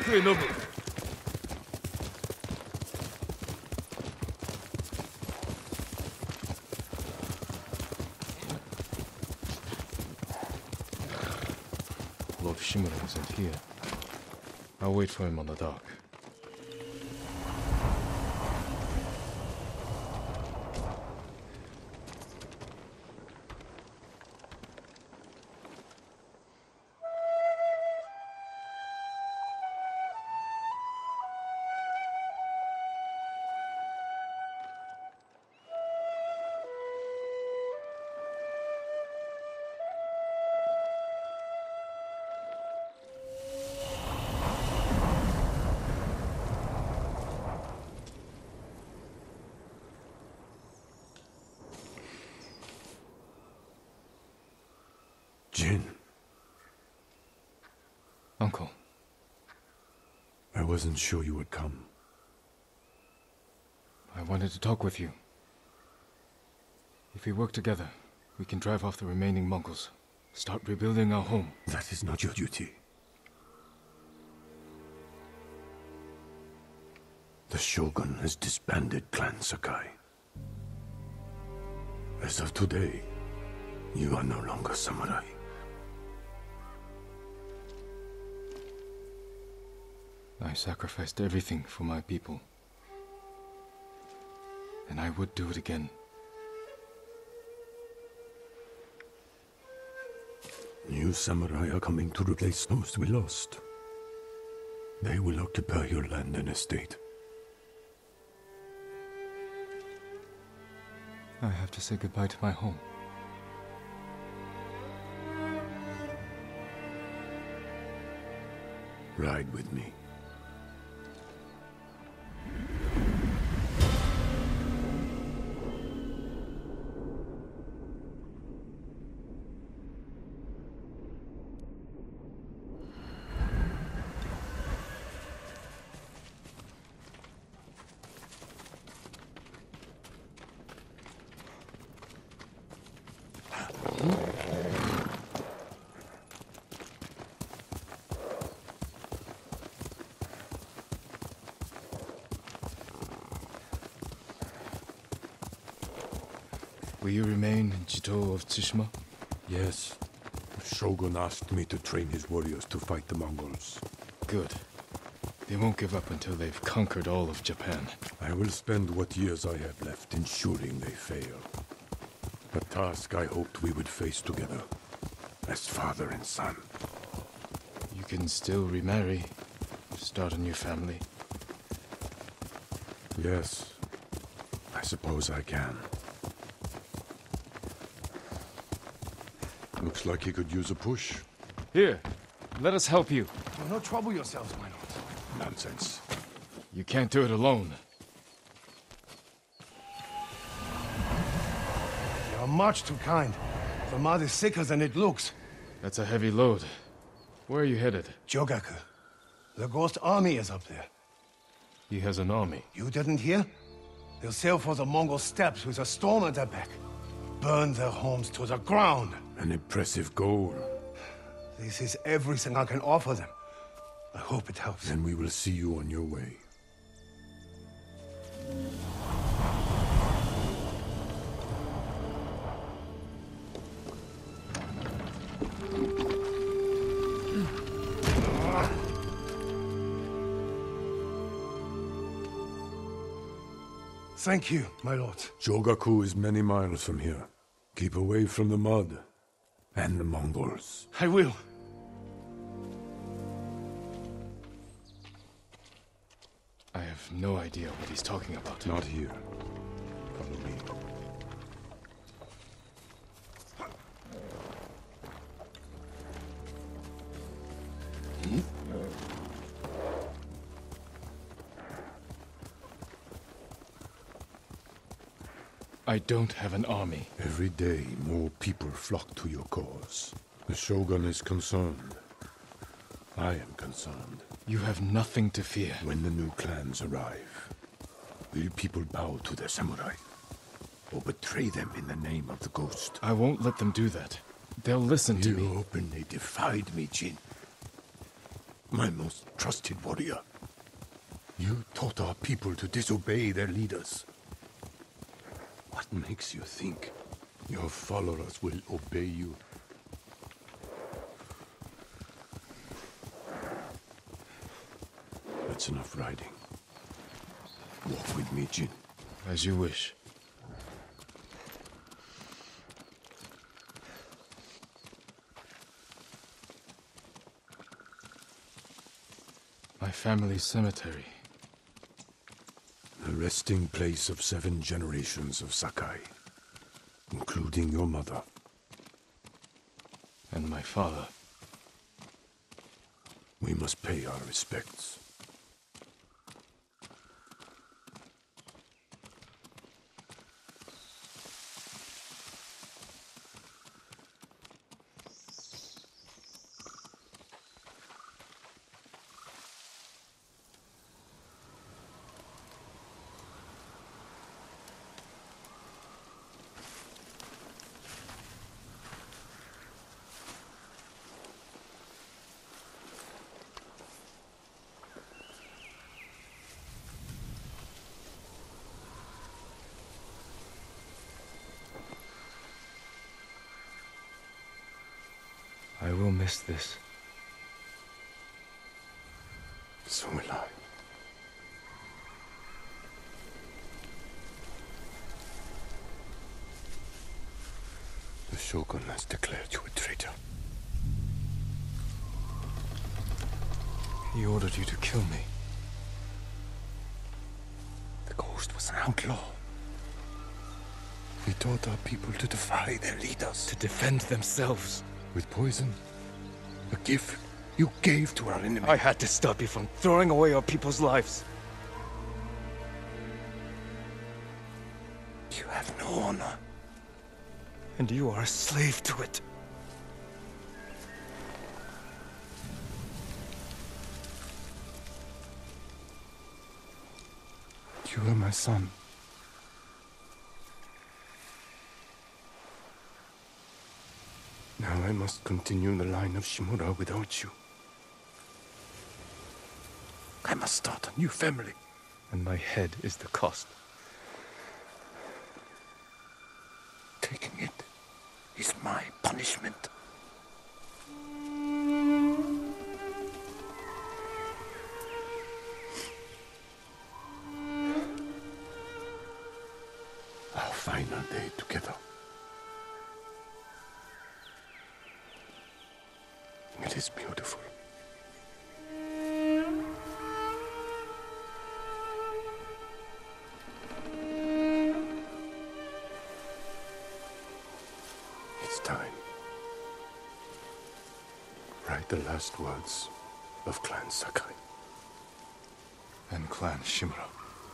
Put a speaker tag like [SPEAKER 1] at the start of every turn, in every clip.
[SPEAKER 1] 退那步。Lord Shimura isn't here. I'll wait for him on the dock.
[SPEAKER 2] Jin.
[SPEAKER 1] Uncle.
[SPEAKER 2] I wasn't sure you would come.
[SPEAKER 1] I wanted to talk with you. If we work together, we can drive off the remaining Mongols. Start rebuilding our home.
[SPEAKER 2] That is not your duty. The Shogun has disbanded Clan Sakai. As of today, you are no longer samurai.
[SPEAKER 1] I sacrificed everything for my people. And I would do it again.
[SPEAKER 2] New samurai are coming to replace those we lost. They will occupy your land and estate.
[SPEAKER 1] I have to say goodbye to my home.
[SPEAKER 2] Ride with me.
[SPEAKER 1] Will you remain in Chito of Tsushima?
[SPEAKER 2] Yes. The Shogun asked me to train his warriors to fight the Mongols.
[SPEAKER 1] Good. They won't give up until they've conquered all of Japan.
[SPEAKER 2] I will spend what years I have left ensuring they fail. A task I hoped we would face together, as father and son.
[SPEAKER 1] You can still remarry, start a new family.
[SPEAKER 2] Yes, I suppose I can. Looks like he could use a push.
[SPEAKER 1] Here, let us help you.
[SPEAKER 3] Well, don't trouble yourselves, my lord.
[SPEAKER 2] Nonsense.
[SPEAKER 1] You can't do it alone.
[SPEAKER 3] You're much too kind. The mud is thicker than it looks.
[SPEAKER 1] That's a heavy load. Where are you headed?
[SPEAKER 3] Jogaku. The Ghost Army is up there.
[SPEAKER 1] He has an army.
[SPEAKER 3] You didn't hear? They'll sail for the Mongol steppes with a storm at their back. Burn their homes to the ground.
[SPEAKER 2] An impressive goal.
[SPEAKER 3] This is everything I can offer them. I hope it helps.
[SPEAKER 2] Then we will see you on your way.
[SPEAKER 3] Thank you, my lord.
[SPEAKER 2] Jogaku is many miles from here. Keep away from the mud and the Mongols.
[SPEAKER 3] I will.
[SPEAKER 1] I have no idea what he's talking about.
[SPEAKER 2] Not here. Follow me.
[SPEAKER 1] I don't have an army.
[SPEAKER 2] Every day, more people flock to your cause. The Shogun is concerned. I am concerned.
[SPEAKER 1] You have nothing to fear.
[SPEAKER 2] When the new clans arrive, will people bow to their samurai? Or betray them in the name of the ghost?
[SPEAKER 1] I won't let them do that. They'll listen to me.
[SPEAKER 2] You openly defied me, Jin. My most trusted warrior. You taught our people to disobey their leaders. What makes you think your followers will obey you? That's enough riding. Walk with me, Jin.
[SPEAKER 1] As you wish. My family's cemetery.
[SPEAKER 2] The resting place of 7 generations of Sakai, including your mother.
[SPEAKER 1] And my father.
[SPEAKER 2] We must pay our respects.
[SPEAKER 1] I will miss this.
[SPEAKER 2] So will I. The Shogun has declared you a traitor.
[SPEAKER 1] He ordered you to kill me.
[SPEAKER 2] The Ghost was an outlaw. He taught our people to defy their leaders.
[SPEAKER 1] To defend themselves.
[SPEAKER 2] With poison. A gift you gave to our enemy.
[SPEAKER 1] I had to stop you from throwing away our people's lives.
[SPEAKER 2] You have no honor.
[SPEAKER 1] And you are a slave to it.
[SPEAKER 2] You are my son. Now I must continue the line of Shimura without you. I must start a new family.
[SPEAKER 1] And my head is the cost.
[SPEAKER 2] Taking it is my punishment. Our final day together. It is beautiful. It's time. Write the last words of Clan Sakai.
[SPEAKER 1] And Clan Shimura.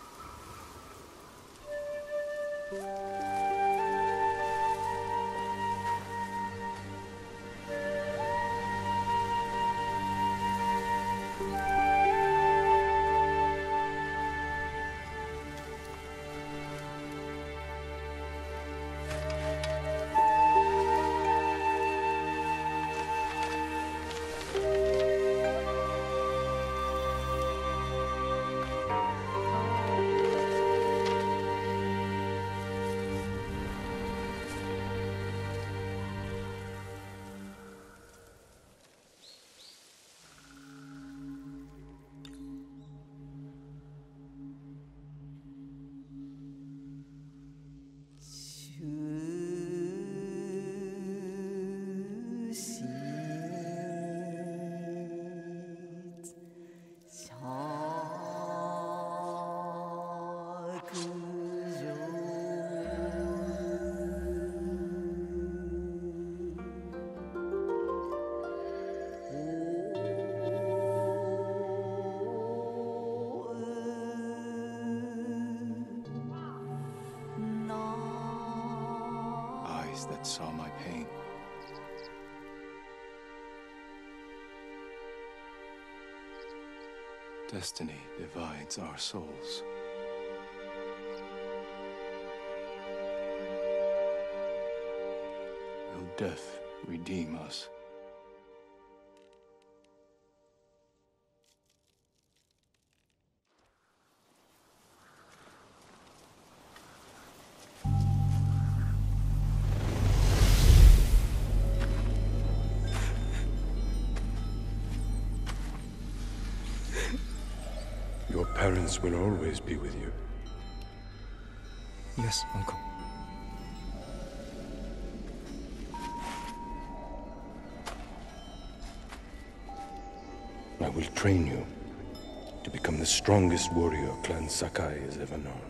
[SPEAKER 1] Eyes that saw my pain. Destiny divides our souls. Will death redeem us?
[SPEAKER 2] parents will always be with you.
[SPEAKER 4] Yes, Uncle.
[SPEAKER 2] I will train you to become the strongest warrior Clan Sakai has ever known.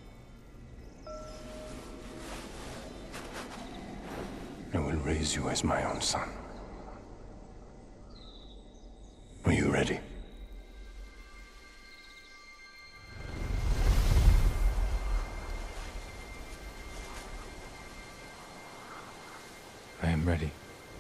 [SPEAKER 2] I will raise you as my own son. Are you ready?
[SPEAKER 1] I am ready.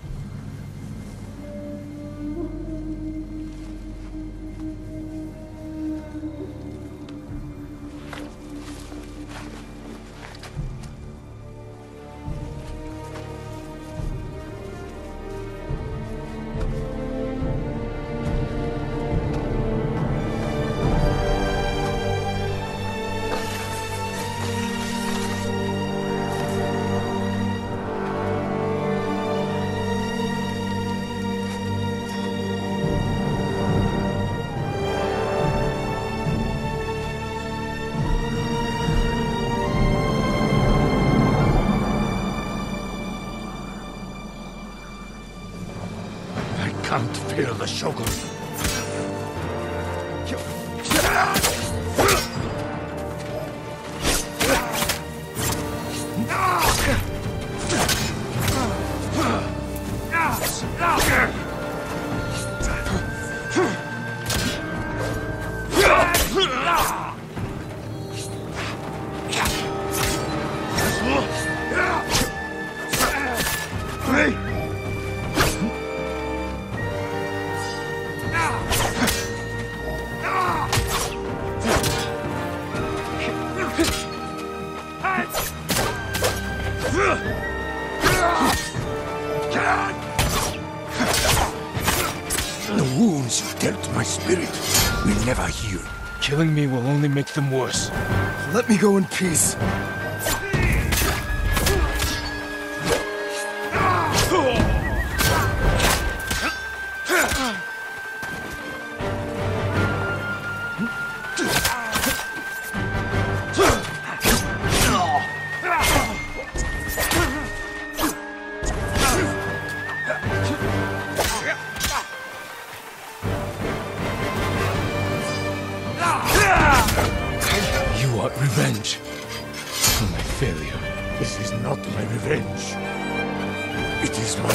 [SPEAKER 3] Can't fear the Shogun. The wounds you dealt my spirit will never heal.
[SPEAKER 1] Killing me will only make them worse.
[SPEAKER 4] Let me go in peace.
[SPEAKER 1] You want revenge for my failure.
[SPEAKER 3] This is not my revenge. It is my...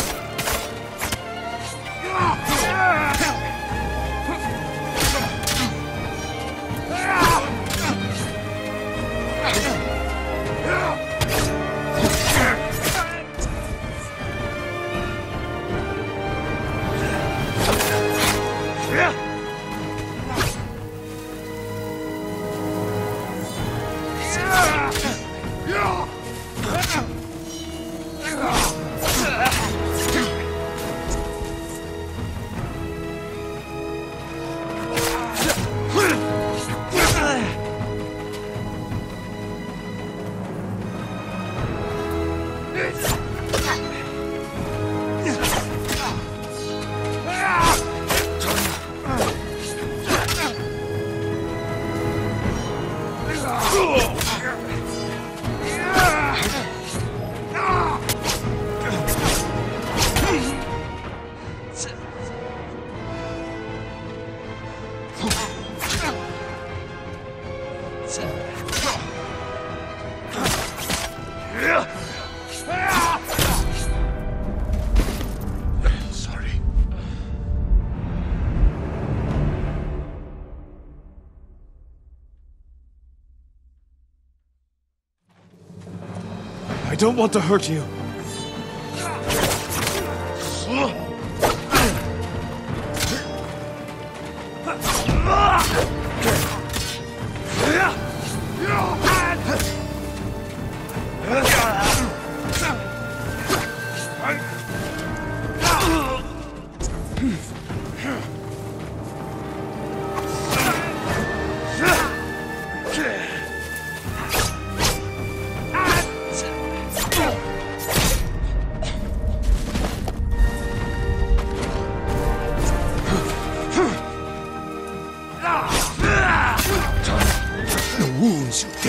[SPEAKER 3] Sorry.
[SPEAKER 4] I don't want to hurt you.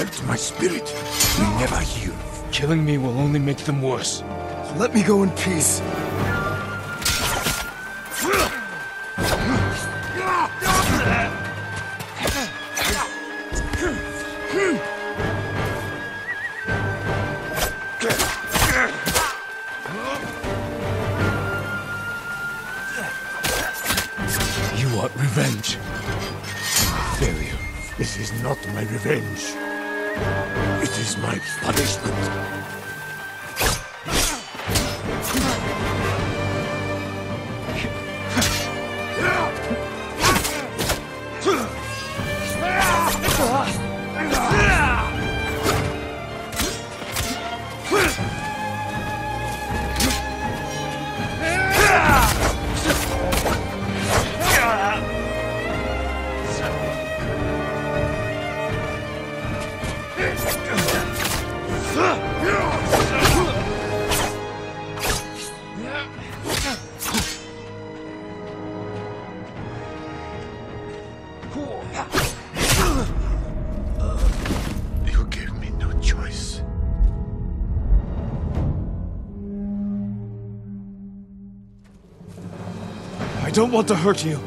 [SPEAKER 2] dealt my spirit will never heal.
[SPEAKER 1] Killing me will only make them worse.
[SPEAKER 4] Let me go in peace.
[SPEAKER 1] You want revenge. Failure.
[SPEAKER 2] This is not my revenge. It is my punishment. You gave me no choice.
[SPEAKER 4] I don't want to hurt you.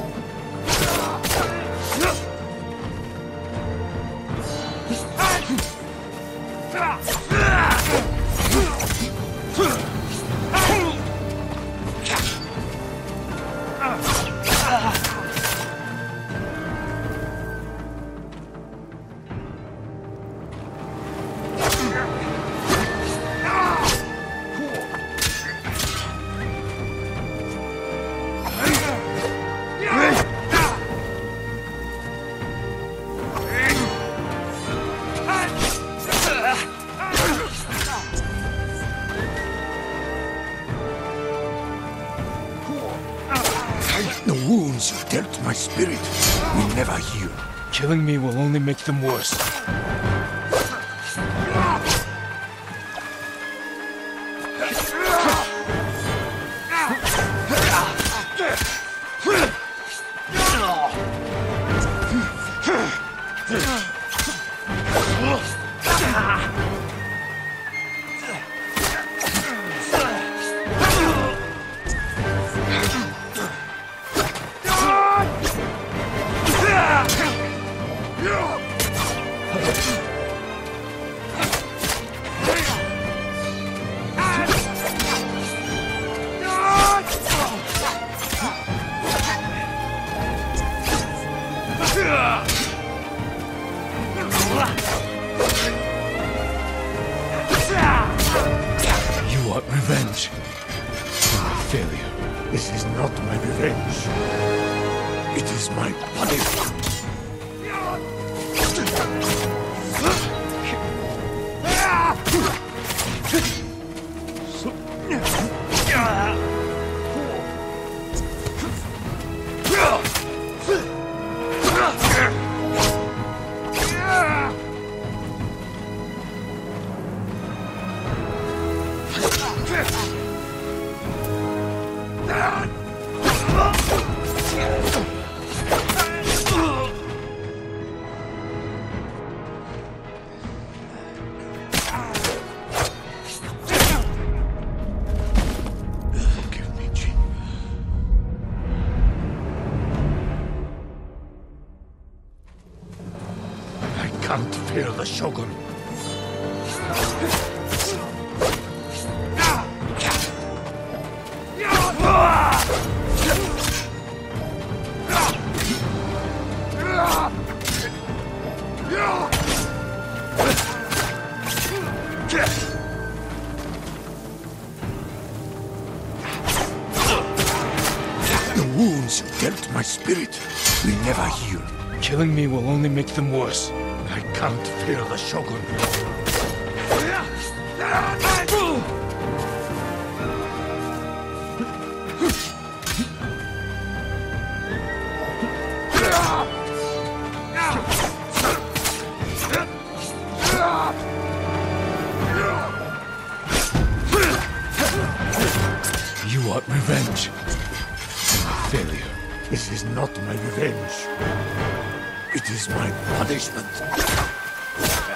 [SPEAKER 2] The wounds you dealt my spirit will never heal.
[SPEAKER 1] Killing me will only make them worse. You want revenge for my failure.
[SPEAKER 2] This is not my revenge. It is my punishment. Forgive me, Jin. I can't fear the Shogun. The wounds you dealt my spirit will never heal.
[SPEAKER 1] Killing me will only make them worse.
[SPEAKER 2] I can't fear the Shogun.
[SPEAKER 1] You want revenge for my failure.
[SPEAKER 2] This is not my revenge. It is my punishment.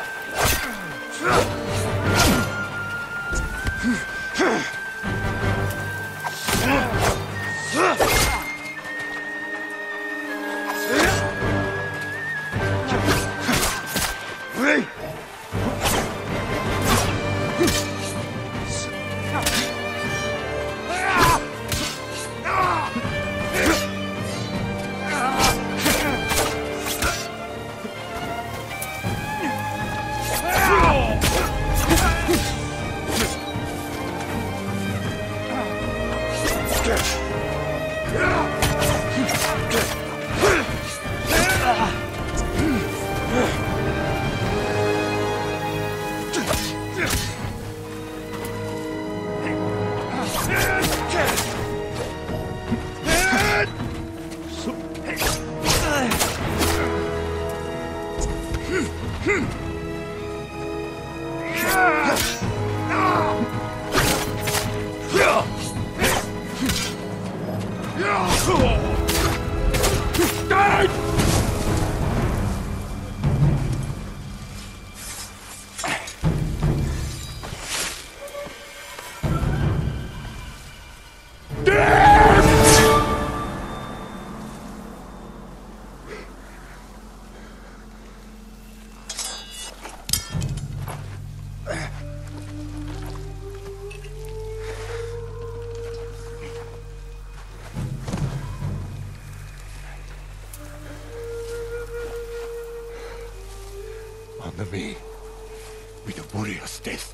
[SPEAKER 2] Honor me with a warrior's death.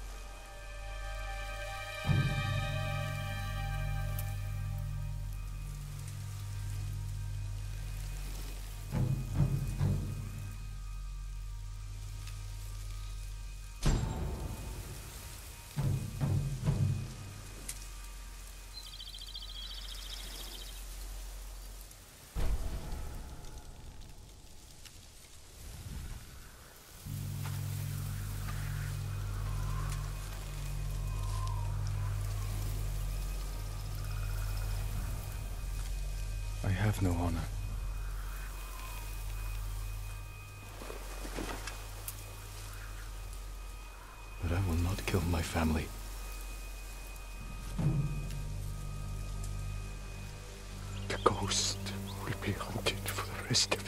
[SPEAKER 1] I have no honor. But I will not kill my family.
[SPEAKER 2] The ghost will be hunted for the rest of